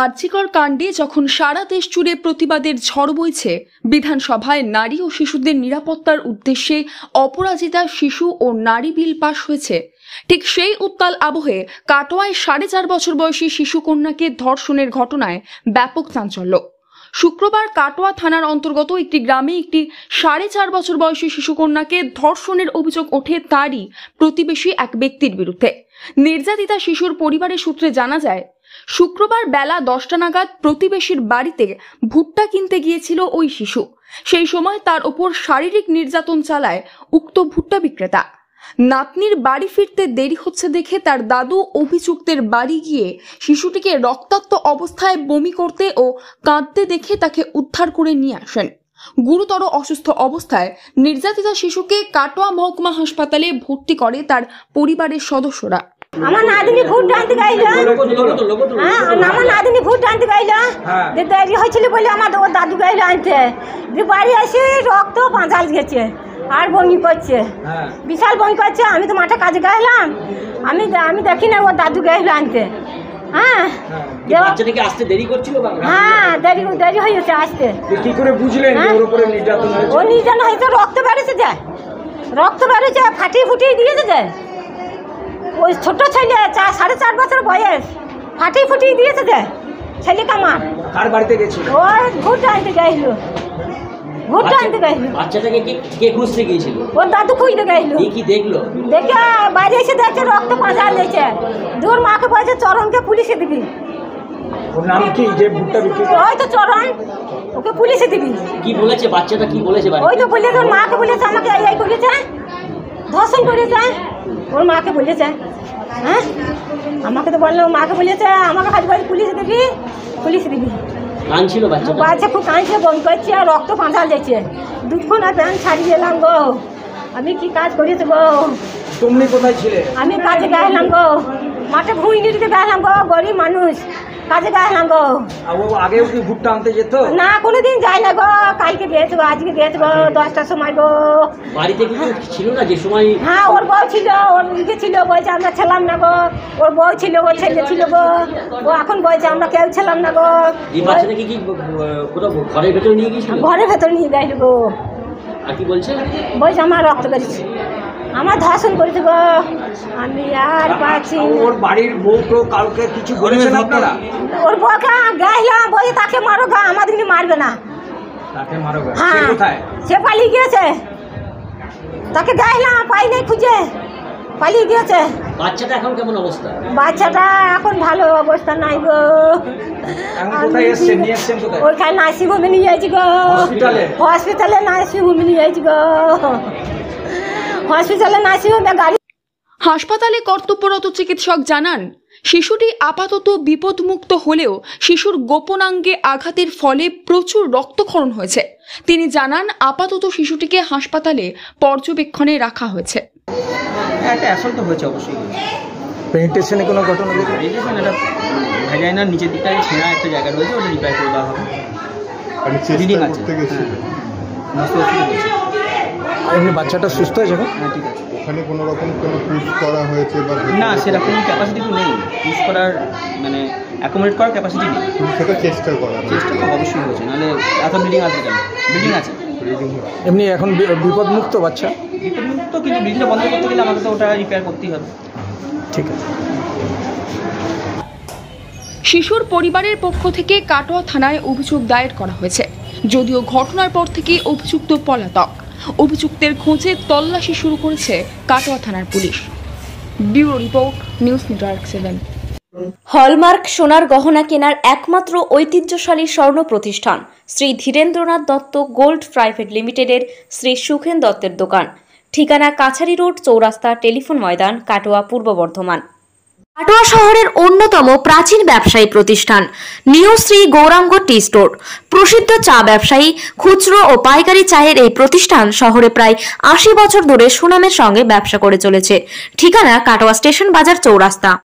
আরজিকর কাণ্ডে যখন সারা দেশ জুড়ে প্রতিবাদের ঝড় বইছে, বিধানসভায় নারী ও শিশুদের নিরাপত্তার উদ্দেশ্যে অপরাজিতা শিশু ও নারী বিল পাশ হয়েছে। ঠিক সেই উত্তাল আবহে কাটোয়ায় 4.5 বছর বয়সী শিশু কন্যাকে ধর্ষণের ঘটনায় ব্যাপক চাঞ্চল্য। শুক্রবার কাটোয়া থানার অন্তর্গত একটি গ্রামে একটি 4.5 বছর বয়সী শিশুকন্যাকে ধর্ষণের অভিযোগ ওঠে তারই প্রতিবেশী এক ব্যক্তির বিরুদ্ধে। নির্যাতিতা শিশুর পরিবারের সূত্রে জানা যায়, শুক্রবার বেলা 10টা নাগাদ প্রতিবেশীর বাড়িতে ভুট্টা কিনতে গিয়েছিল ওই শিশু। সেই সময় তার ওপর শারীরিক নির্যাতন চালায় উক্ত ভুট্টা বিক্রেতা। নাতনির বাড়ি ফিরতে দেরি হচ্ছে দেখে তার দাদু অভিযুক্তের বাড়ি গিয়ে শিশুটিকে রক্তাক্ত অবস্থায় বমি করতে ও কাঁদতে দেখে তাকে উদ্ধার করে নিয়ে আসেন। গুরুতর অসুস্থ অবস্থায় নির্যাতিতা শিশুকে কাটোয়া মহকুমা হাসপাতালে ভর্তি করে তার পরিবারের সদস্যরা। আমার নাতনি ভোট আনতে গেল, আমার নাতনি ভোট আনতে গেল, দেরি হয়েছিল বলে আমার দাদু গেল আনতে। বাড়ি এসে রক্ত পাঁচাল গেছে আর বমি করছে, বিশাল বমি করছে। আমি তো মাঠে কাজে গেলাম, আমি দেখি না, ওর দাদু গেল আনতে। হ্যাঁ, দেরি হয়েছে আসতে। ও নির্যাতন হয়েছে, রক্ত বেড়েছে, যায় রক্ত বেড়েছে, ফাটিয়ে ফুটিয়ে দিয়েছে। যায় ওই ছোট ছেলে 4.5 বছর বয়স, ফাটিয়ে ফুটিয়ে দিয়েছে। যায় ছেলেকে আমার কার বাড়িতে গেছিল? ওই ভোট আনতে গেছিল, ভোট আনতে গেছিল। বাচ্চাটাকে কে খুঁজতে গিয়েছিল? ওর দাদু খুঁজতে গেছিল। কি দেখলো? দেখে বাইরে এসে দেখছে রক্ত পাঁচাল দিয়েছে। দূর মাকে বলছে চরণকে পুলিশে দিবি। ওর নাম কি যে ভুট্টা বিক্রি? ওই তো চরণ, ওকে পুলিশে দিবি। কি বলেছে বাচ্চাটা, কি বলেছে? ওই তো বলেছে, ওর মাকে বলেছে আমাকে এই করেছে, ধর্ষণ করেছে। ওর মাকে বলেছে, হ্যাঁ আমাকে তো বললো, মাকে বলেছে আমাকে হাত বাড়ি পুলিশে দিবি, পুলিশে দিবি। কাঁদছিল বাচ্চা, খুব কাঁদছে, বমি করছে, আর রক্ত পাঁচাল দিয়েছে। দুধক্ষণ আর প্যান্ট ছাড়িয়ে এলাম গো। আমি কি কাজ করেছি গো? তুমি কোথায় ছিলে? আমি কাজে গেলাম গো, মাঠে ভুঁই নিতে গেলাম গো, গরিব মানুষ, কাজে গেলাম গো। আগেও কি ভুট্টা আনতে যেত? না, কোনোদিন যাই না গো। কালকে গিয়েছে গো, আজকে গিয়েছে গো 10টার সময় গো। বাড়িতে কি ছিল না যে সময়? হ্যাঁ, ওর বউ ছিল, ওর দিকে ছিল, বলছে আমরা ছিলাম না গো। ওর বউ ছিল, ওর ছেলে ছিল গো। ও এখন বলছে আমরা কেউ ছিলাম না গো। এই বাচ্চাটাকে কি ঘরের ভেতরে নিয়ে গিয়েছিল? ঘরের ভেতরে নিয়ে গেছিল গো। আর কি বলছে? বলছে আমার রক্ত বেরিয়েছে, আমার ধর্ষণ করেছে গো, আমি আর পাচ্ছি। ওর বাড়ির বউ তো কাউকে কিছু বলেছেন আপনারা? ওর বউকে গেলাম, বলছে তাকে মারো গা, আমাদেরকে মারবে না। তাকে মারো গা? হ্যাঁ, কোথায়? সে পালিয়ে গিয়েছে। তাকে গেলাম, পাই নাই, খুঁজে পালিয়ে গিয়েছে। বাচ্চাটা এখন কেমন অবস্থা? বাচ্চাটা এখন ভালো অবস্থা নাই গো। ওইখানে নার্সিংহোমে নিয়ে যাইছি গো, হসপিটালে নার্সিংহোমে নিয়ে যাইছি গো, হসপিটালে নার্সিংহোমে গাড়ি। হাসপাতালে কর্তব্যরত চিকিৎসক জানান, শিশুটি আপাতত বিপদমুক্ত হলেও শিশুর গোপনাঙ্গে আঘাতের ফলে প্রচুর রক্তক্ষরণ হয়েছে। তিনি জানান, আপাতত শিশুটিকে হাসপাতালে পর্যবেক্ষণে রাখা হয়েছে। একটা অ্যাসল্ট হয়েছে অবশ্যই। পেনিট্রেশনে কোনো ঘটনা দেখে? পেনিট্রেশন এটা ভ্যাজাইনার নিচের দিকটায় ছেঁড়া একটা জায়গা রয়েছে, ওটা রিপেয়ার করে দেওয়া হবে। ব্লিডিং আছে, এমনি বাচ্চাটা সুস্থ হয়েছে? হ্যাঁ, ঠিক আছে। ওখানে কোনো রকম কোনো পুশ করা হয়েছে বা না, সেরকম ক্যাপাসিটি তো নেই, পুশ করার মানে অ্যাকোমোডেট করার ক্যাপাসিটি নেই। সেটা চেষ্টা করা, চেষ্টা তো অবশ্যই হয়েছে, নাহলে এত ব্লিডিং আছে কেন? ব্লিডিং আছে। এমনি এখন বিপদমুক্ত বাচ্চা? বিপদমুক্ত, কিন্তু ব্লিডিংটা বন্ধ করতে গেলে আমাকে তো ওটা রিপেয়ার করতেই হবে। ঠিক আছে। শিশুর পরিবারের পক্ষ থেকে কাটোয়া থানায় অভিযোগ দায়ের করা হয়েছে। যদিও ঘটনার পর থেকে অভিযুক্ত পলাতক। অভিযুক্তের খোঁজে তল্লাশি শুরু করেছে কাটোয়া থানার পুলিশ। Bureau report, news network 7। Hallmark সোনার গহনা কেনার একমাত্র ঐতিহ্যশালী স্বর্ণ প্রতিষ্ঠান শ্রী ধীরেন্দ্রনাথ দত্ত গোল্ড প্রাইভেট লিমিটেডের শ্রী সুখেন দত্তের দোকান। ঠিকানা কাছারি রোড, চৌরাস্তা, টেলিফোন ময়দান, কাটোয়া, পূর্ব বর্ধমান। কাটোয়া শহরের অন্যতম প্রাচীন ব্যবসায়ী প্রতিষ্ঠান new Shri Gouranga tea store. প্রসিদ্ধ চা ব্যবসায়ী, খুচরো ও পাইকারি চায়ের এই প্রতিষ্ঠান শহরে প্রায় 80 বছর ধরে সুনামের সঙ্গে ব্যবসা করে চলেছে। ঠিকানা কাটোয়া স্টেশন বাজার, চৌরাস্তা।